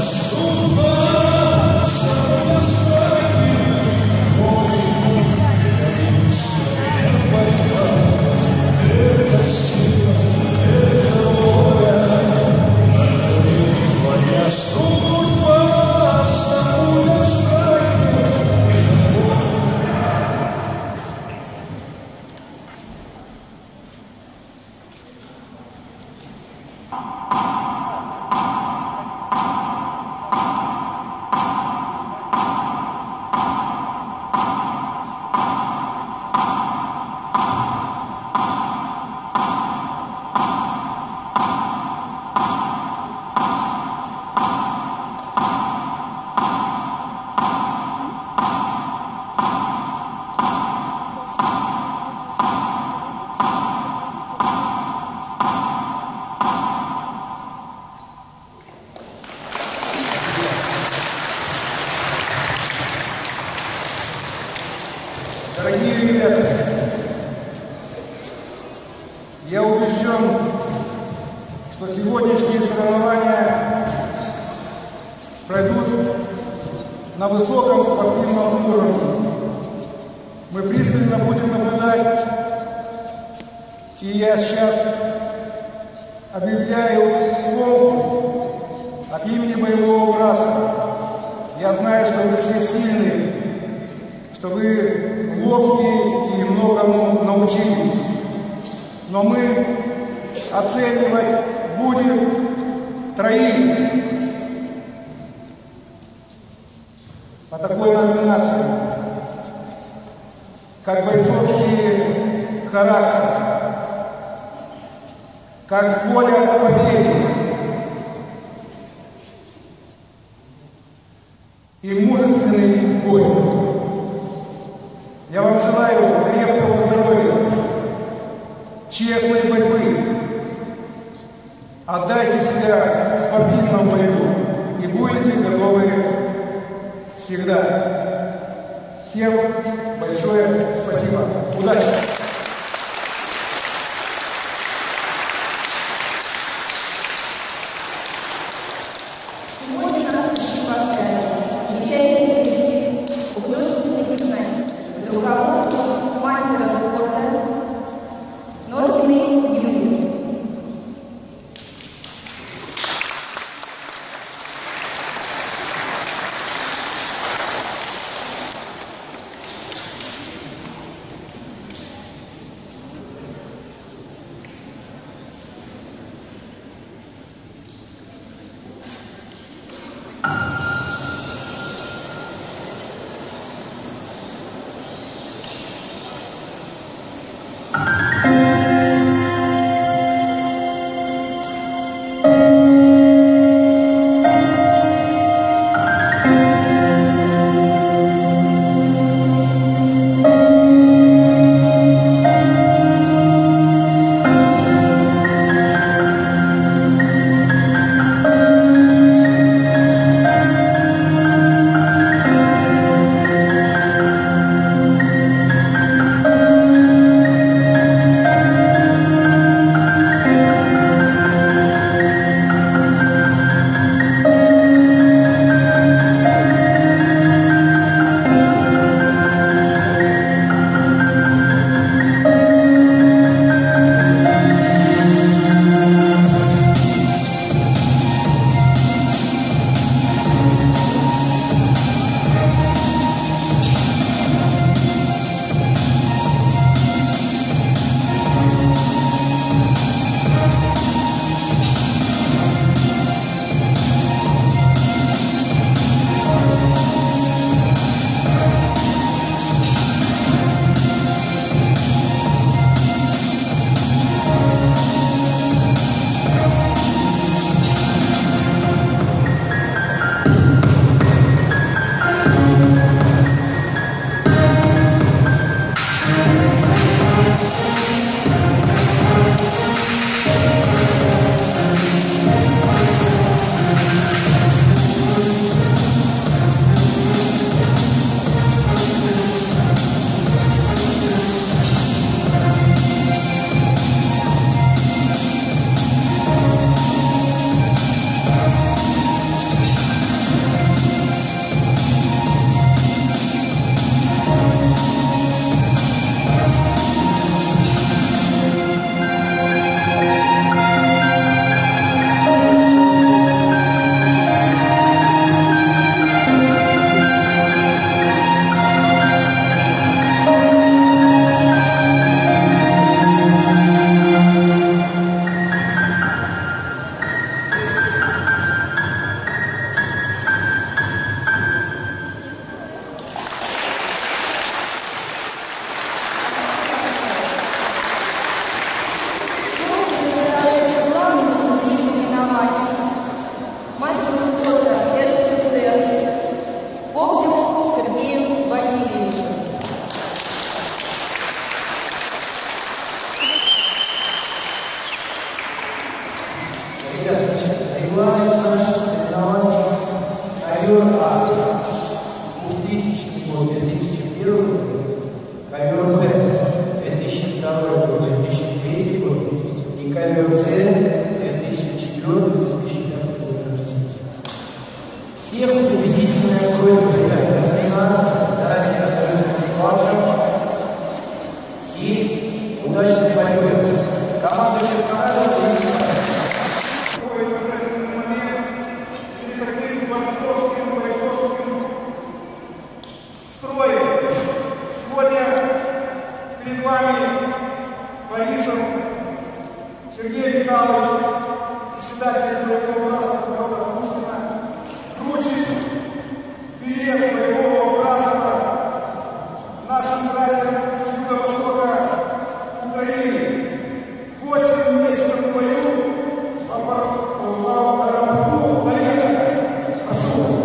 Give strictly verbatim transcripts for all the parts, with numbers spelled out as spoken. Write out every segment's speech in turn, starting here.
Дорогие ребята, я убежден, что сегодняшние соревнования пройдут на высоком спортивном уровне. Мы пристально будем наблюдать, и я сейчас объявляю конкурс от имени боевого братства. Я знаю, что вы все сильные, что вы ловкие и многому научились. Но мы оценивать будем троих по такой номинации, как бойцовский характер, как воля к победе и мужественный бой. Я вам желаю крепкого здоровья, честной борьбы. Отдайте себя спортивному бою и будете готовы всегда. Всем большое спасибо. Удачи! Мастера спорта Норкиной Юлии. ковер А двухтысячный год, две тысячи первый год, ковер Б две тысячи второй год, две тысячи третий год и ковер С две тысячи четвёртый год, две тысячи пятый год. Всех убедительная кровь Гагарина, заранее остается вашим и удачной борьбы. Команда чемпионата Сергей Михайлович, председатель боевого братства Федора Пушкина, вручит билет боевого братства нашим братьям с юго-востока Украины. Восемь месяцев в бою по Параму Донецка. Прошу.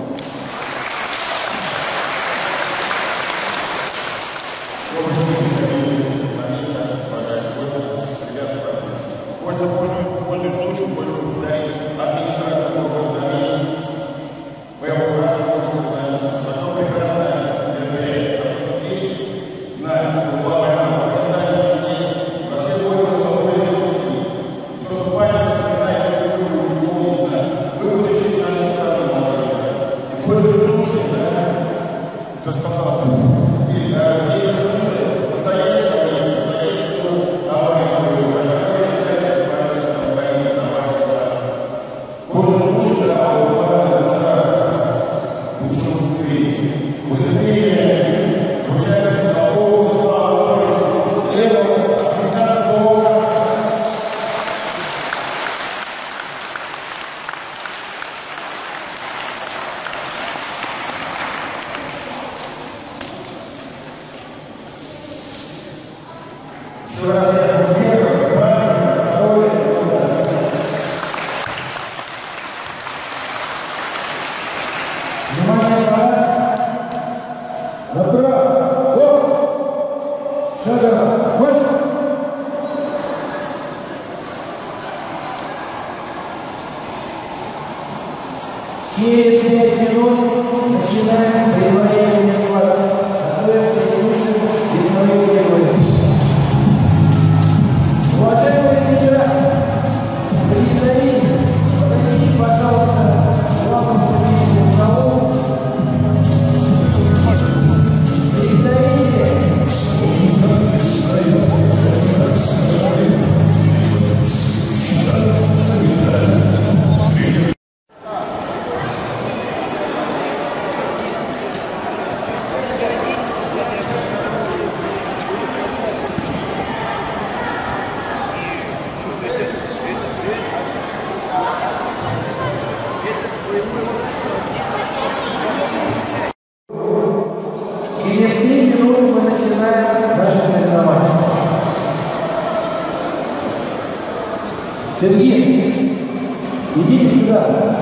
Пользуясь случаем, пользуясь администрацией города, боевого братства, потом прекрасное мероприятие, потому что мы знаем, что была война, прекрасное людей, вообще свой времени, то, что память сохраняет, то, что вы не помните, вы будете нашей страны молодые. И пользуясь случаем, да, что сказал, и настоящий коммунист, настоящий товарищ, Через пять минут начинаем прямое схватку. Готовимся слушать и свою героя. Уважаемые лидеры, представители, подойдите, пожалуйста, к главному судейскому столу. Представители. Через три минуты мы начинаем наше соревнование. Сергей, идите сюда.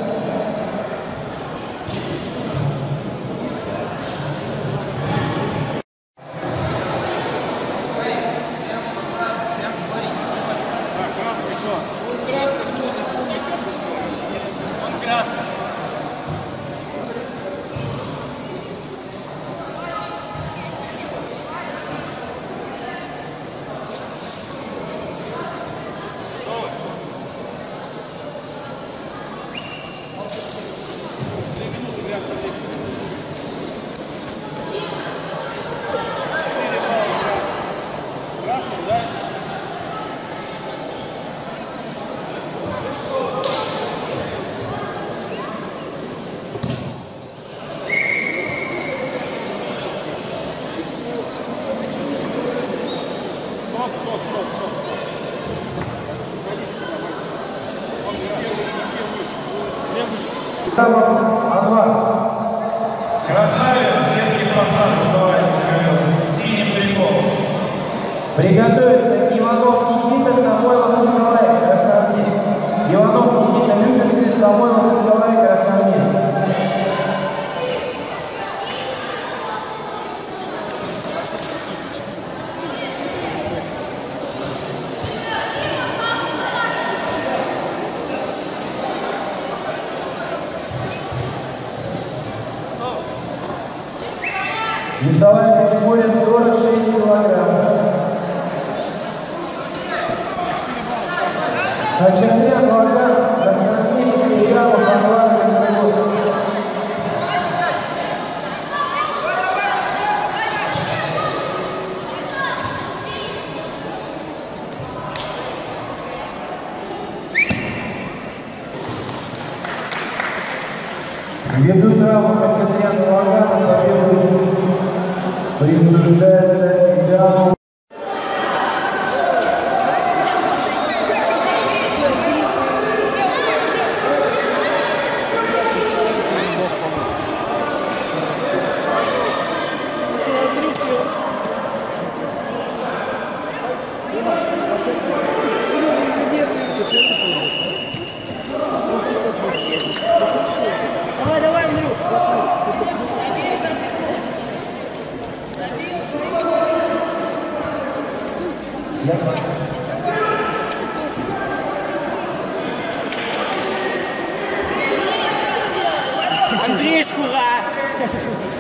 Красавец, светлый посад, давайте, синим прикол. Приготовиться Иванов Никита, Самойлов Николай, красноармейец. Иванов Никита Люберцы, Самойлов Николай, красноармейец. Весовая категория сорок шесть килограмм. Хачатрян Ваган, красноармейский килограммов Анвара Григорьев. Ввиду травмы Хачатрян Вагана советует присуждается идеалу. Давай, давай, Андрюх. Андрей, шкура!